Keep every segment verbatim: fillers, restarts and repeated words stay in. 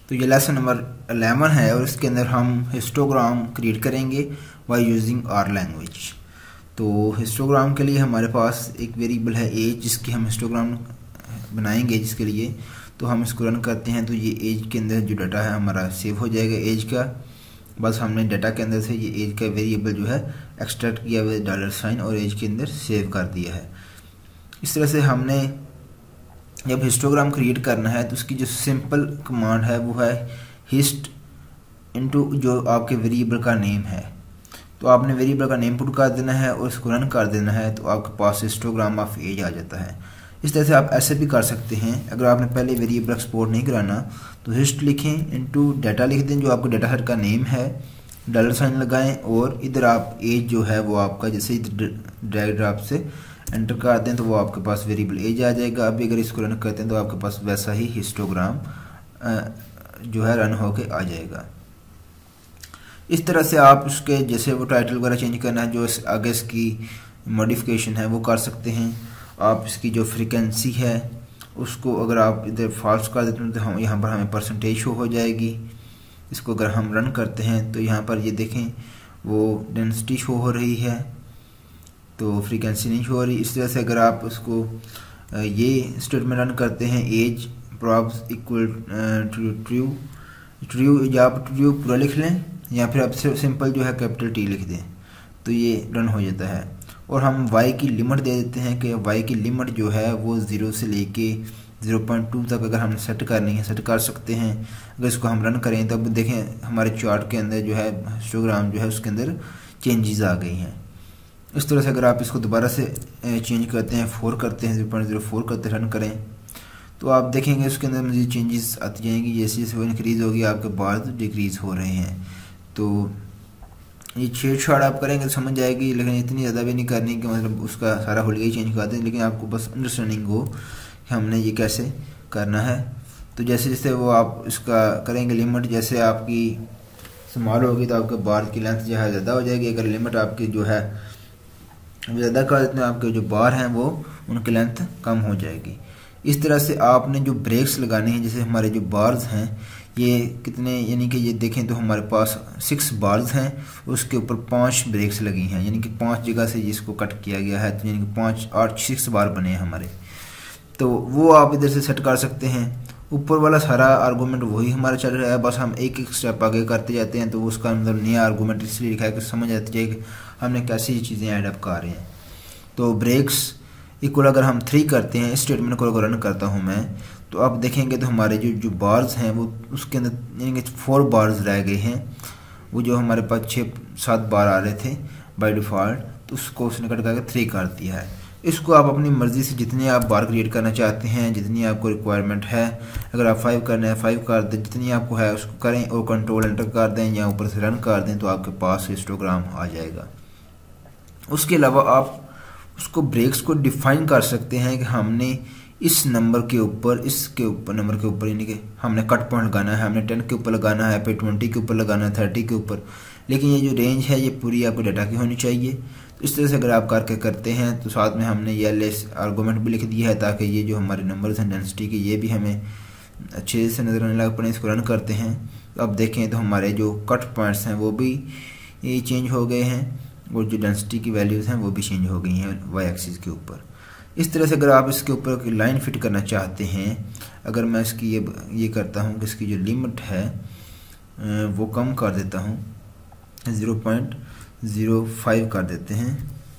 तो ये lesson number eleven है और इसके अंदर हम हिस्टोग्राम क्रिएट करेंगे बाय यूजिंग आर लैंग्वेज। तो हिस्टोग्राम के लिए हमारे पास एक वेरिएबल है एज, जिसकी हम हिस्टोग्राम बनाएंगे जिसके लिए। तो हम इसको रन करते हैं तो ये एज के अंदर जो डाटा है हमारा सेव हो जाएगा एज का। बस हमने डाटा के अंदर से ये एज का वेरिएबल जो है एक्सट्रैक्ट किया हुआ डॉलर साइन और एज के अंदर सेव कर दिया है। इस तरह से हमने जब हिस्टोग्राम क्रिएट करना है तो उसकी जो सिंपल कमांड है वो है हिस्ट इनटू जो आपके वेरिएबल का नेम है। तो आपने वेरिएबल का नेम पुट कर देना है और इसको रन कर देना है तो आपके पास हिस्टोग्राम ऑफ एज आ जाता है। इस तरह से आप ऐसे भी कर सकते हैं। अगर आपने पहले वेरिएबल एक्सपोर्ट नहीं कराना तो हिस्ट लिखें, इनटू डाटा लिख दें जो आपको डाटा सेट का नेम है, डॉलर साइन लगाएं और इधर आप एज जो है वो आपका जैसे ड्रैग ड्रॉप से एंटर कर दें तो वो आपके पास वेरिएबल एज आ जाएगा। अभी अगर इसको रन करते हैं तो आपके पास वैसा ही हिस्टोग्राम जो है रन होके आ जाएगा। इस तरह से आप उसके जैसे वो टाइटल वगैरह चेंज करना है, जो इस आगे इसकी मॉडिफिकेशन है वो कर सकते हैं। आप इसकी जो फ्रीक्वेंसी है उसको अगर आप इधर फॉल्स कर देते हैं तो हम यहाँ पर हमें परसेंटेज शो हो जाएगी। इसको अगर हम रन करते हैं तो यहाँ पर ये देखें वो डेंसिटी शो हो रही है तो फ्रीक्वेंसी नहीं शो हो रही। इस तरह से अगर आप उसको ये स्टेटमेंट रन करते हैं age probs equal to true true या आप ट्रू पूरा लिख लें या फिर आप सिंपल जो है कैपिटल टी लिख दें तो ये रन हो जाता है। और हम y की लिमिट दे देते हैं कि y की लिमिट जो है वो ज़ीरो से लेके ज़ीरो पॉइंट टू तक अगर हम सेट करनी है सेट कर सकते हैं। अगर इसको हम रन करें तब देखें हमारे चार्ट के अंदर जो है हिस्टोग्राम जो है उसके अंदर चेंजेस आ गई हैं। इस तरह से अगर आप इसको दोबारा से चेंज करते हैं फोर करते हैं ज़ीरो पॉइंट ज़ीरो फोर करते रन करें तो आप देखेंगे उसके अंदर मज़ीद चेंजेस आती जाएंगी। जैसे जैसे वो इंक्रीज़ होगी आपके बार डिक्रीज़ हो रहे हैं। तो ये छेड़छाड़ आप करेंगे तो समझ जाएगी, लेकिन इतनी ज़्यादा भी नहीं करनी कि मतलब उसका सारा हुलिया ही चेंज कर दें, लेकिन आपको बस अंडरस्टैंडिंग हो कि हमने ये कैसे करना है। तो जैसे जैसे वो आप इसका करेंगे लिमिट जैसे आपकी स्मॉल होगी तो आपके बार की लेंथ जो है ज़्यादा हो जाएगी। अगर लिमिट आपकी जो है ज़्यादा कर देते हैं आपके जो बार हैं वो उनकी लेंथ कम हो जाएगी। इस तरह से आपने जो ब्रेक्स लगाने हैं, जैसे हमारे जो बार्स हैं ये कितने, यानी कि ये देखें तो हमारे पास सिक्स बार्स हैं, उसके ऊपर पांच ब्रेक्स लगी हैं, यानी कि पांच जगह से इसको कट किया गया है, तो यानी कि पांच आठ सिक्स बार बने हैं हमारे। तो वो आप इधर से सेट कर सकते हैं। ऊपर वाला सारा आर्गूमेंट वही हमारा चल रहा है, बस हम एक एक स्टेप आगे करते जाते हैं। तो उसका मतलब नया आर्गूमेंट इसलिए लिखा है कि समझ आती जाए कि हमने कैसी चीज़ें ऐड अप कर रहे हैं। तो ब्रेक्स इक्वल अगर हम थ्री करते हैं, इस स्टेटमेंट को अगर रन करता हूँ मैं, तो आप देखेंगे तो हमारे जो जो बार्स हैं वो उसके अंदर यानी कि फोर बार्स रह गए हैं। वो जो हमारे पास छः सात बार आ रहे थे बाय डिफ़ॉल्ट, तो उसको उसने कट करके थ्री कर दिया है। इसको आप अपनी मर्ज़ी से जितने आप बार क्रिएट करना चाहते हैं, जितनी आपको रिक्वायरमेंट है, अगर आप फाइव करना है फाइव कर दें, जितनी आपको है उसको करें और कंट्रोल एंटर कर दें या ऊपर से रन कर दें तो आपके पास हिस्टोग्राम आ जाएगा। उसके अलावा आप उसको ब्रेक्स को डिफाइन कर सकते हैं कि हमने इस नंबर के ऊपर इसके ऊपर नंबर के ऊपर यानी कि हमने कट पॉइंट लगाना है, हमने टेन के ऊपर लगाना है, फिर ट्वेंटी के ऊपर लगाना है, थर्टी के ऊपर, लेकिन ये जो रेंज है ये पूरी आपको डाटा की होनी चाहिए। तो इस तरह से अगर आप करके करते हैं तो साथ में हमने ये एल एस आर्गूमेंट भी लिख दिया है ताकि ये जो हमारे नंबर्स हैं डेंसिटी के ये भी हमें अच्छे से नजर आने लग पड़े। इसको रन करते हैं तो अब देखें तो हमारे जो कट पॉइंट्स हैं वो भी ये चेंज हो गए हैं और जो डेंसिटी की वैल्यूज़ हैं वो भी चेंज हो गई हैं वाई एक्सिस के ऊपर। इस तरह से अगर आप इसके ऊपर लाइन फिट करना चाहते हैं, अगर मैं इसकी ये ये करता हूँ कि इसकी जो लिमिट है वो कम कर देता हूँ, ज़ीरो पॉइंट ज़ीरो फाइव कर देते हैं,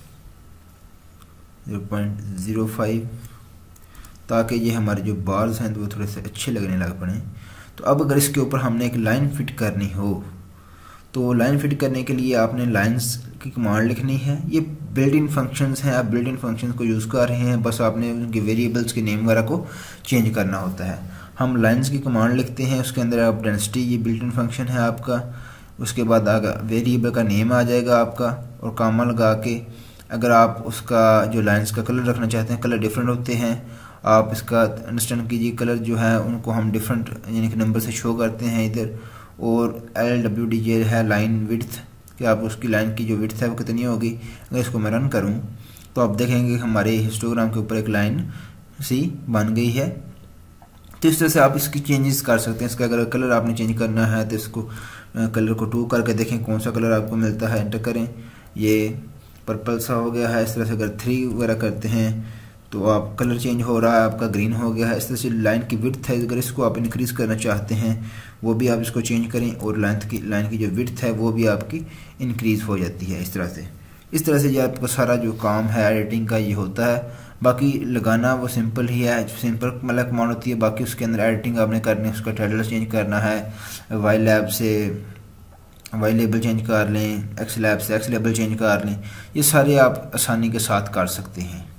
ज़ीरो पॉइंट ज़ीरो फाइव, ताकि ये हमारे जो बार्स हैं तो वो थोड़े से अच्छे लगने लग पड़े। तो अब अगर इसके ऊपर हमने एक लाइन फिट करनी हो तो लाइन फिट करने के लिए आपने लाइंस की कमांड लिखनी है। ये बिल्ट इन फंक्शंस हैं, आप बिल्ट इन फंक्शंस को यूज़ कर रहे हैं, बस आपने उनके वेरिएबल्स के नेम वगैरह को चेंज करना होता है। हम लाइंस की कमांड लिखते हैं, उसके अंदर आप डेंसिटी ये बिल्ट इन फंक्शन है आपका, उसके बाद आगे वेरिएबल का नेम आ जाएगा आपका और कामा लगा के अगर आप उसका जो लाइंस का कलर रखना चाहते हैं, कलर डिफरेंट होते हैं, आप इसका अंडरस्टैंड कीजिए, कलर जो है उनको हम डिफरेंट यानी कि नंबर से शो करते हैं इधर। और एल डब्ल्यू डी जे है लाइन विड्थ, कि आप उसकी लाइन की जो विड्थ है वो कितनी होगी। अगर इसको मैं रन करूं तो आप देखेंगे हमारे हिस्टोग्राम के ऊपर एक लाइन सी बन गई है। तो इस तरह से आप इसकी चेंजेस कर सकते हैं। इसका अगर कलर आपने चेंज करना है तो इसको कलर को टू करके देखें कौन सा कलर आपको मिलता है, एंटर करें। ये पर्पल सा हो गया है। इस तरह से अगर थ्री वगैरह करते हैं तो आप कलर चेंज हो रहा है, आपका ग्रीन हो गया है। इस तरह से लाइन की विड्थ है, अगर इसको आप इंक्रीज़ करना चाहते हैं वो भी आप इसको चेंज करें, और लेंथ की लाइन की जो विड्थ है वो भी आपकी इंक्रीज़ हो जाती है। इस तरह से इस तरह से ये आपका सारा जो काम है एडिटिंग का ये होता है। बाकी लगाना वो सिंपल ही है, सिंपल मतलब कमांड होती है। बाकी उसके अंदर एडिटिंग आपने करनी है, उसका टाइटल चेंज करना है, वाई लैब से वाई लेबल चेंज कर लें, एक्स लैब से एक्स लेबल चेंज कर लें। ये सारे आप आसानी के साथ कर सकते हैं।